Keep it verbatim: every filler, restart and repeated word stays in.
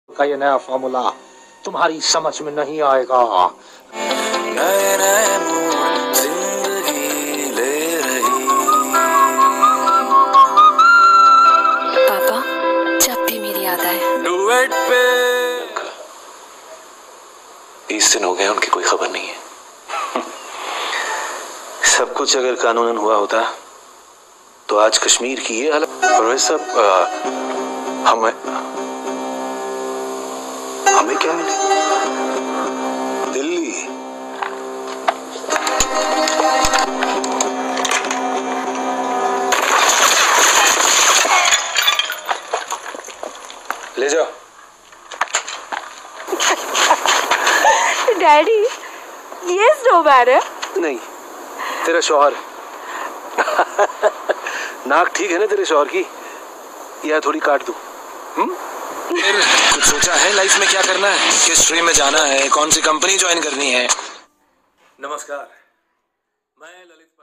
का ये नया फॉर्मूला तुम्हारी समझ में नहीं आएगा। नए नए मोड़ जिंदगी ले रही। पापा जब भी मेरी याद आए डुएट पे। बीस दिन हो गए उनकी कोई खबर नहीं है। सब कुछ अगर कानूनन हुआ होता तो आज कश्मीर की ये हालत। परवेज साहब, हमें हमें क्या मिले? दिल्ली। ले जाओ। डैडी ये स्नोमैन है? नहीं, तेरा शौहर। नाक ठीक है ना तेरे शौहर की? या थोड़ी काट दूं? हम्म? फिर कुछ सोचा है लाइफ में क्या करना है? किस स्ट्रीम में जाना है? कौन सी कंपनी ज्वाइन करनी है? नमस्कार, मैं ललित।